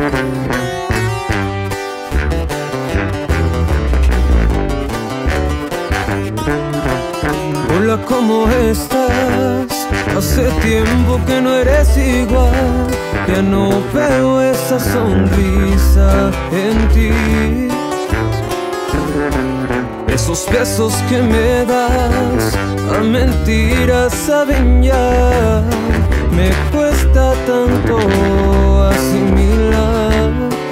Hola, ¿cómo estás? Hace tiempo que no eres igual. Ya no veo esa sonrisa en ti. Esos besos que me das a mentiras saben ya. Me cuesta tanto asimilar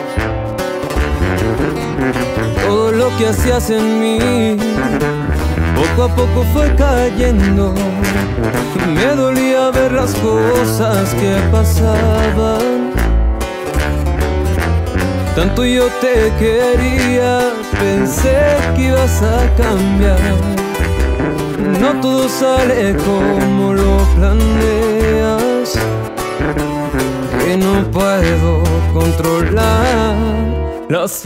todo lo que hacías en mí. Poco a poco fue cayendo. Me dolía ver las cosas que pasaban. Tanto yo te quería, pensé que ibas a cambiar. No todo sale como lo planeas, y no puedo controlar las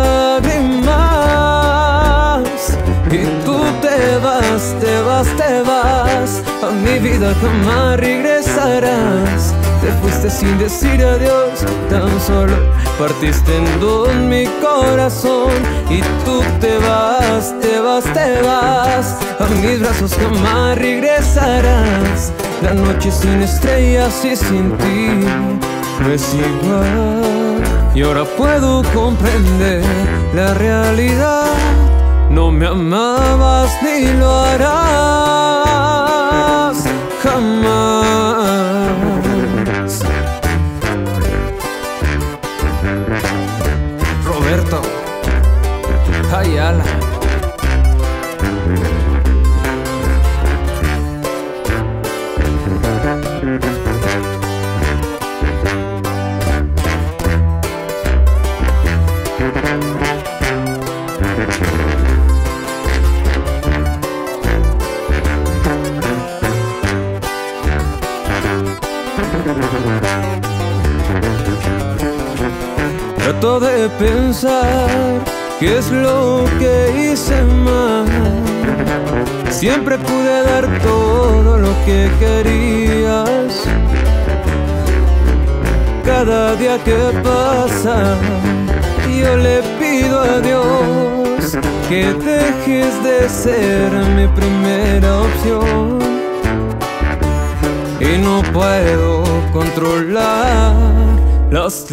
lágrimas. Y tú te vas, te vas, te vas. A mi vida jamás regresarás. Te fuiste sin decir adiós, tan solo partiste en dos mi corazón. Y tú te vas, te vas, te vas. A mis brazos jamás regresarás. La noche sin estrellas y sin ti no es igual. Y ahora puedo comprender la realidad. No me amabas ni lo harás jamás. Roberto Ayala. Trato de pensar qué es lo que hice mal. Siempre pude dar todo lo que querías. Cada día que pasa yo le pido a Dios que dejes de ser mi primera opción. Y no puedo controlar las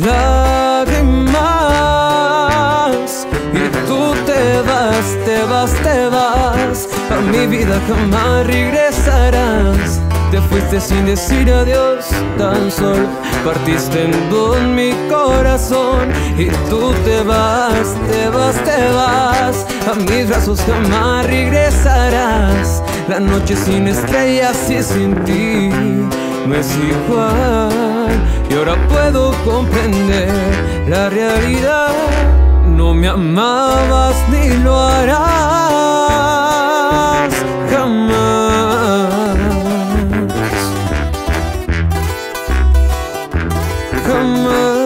lágrimas. Y tú te vas, te vas, te vas. A mi vida jamás regresarás. Te fuiste sin decir adiós, tan solo partiste en dos mi corazón. Y tú te vas, te vas, te vas. A mis brazos jamás regresarás. La noche sin estrellas y sin ti no es igual. Y ahora puedo comprender la realidad. No me amabas ni lo harás jamás. Jamás.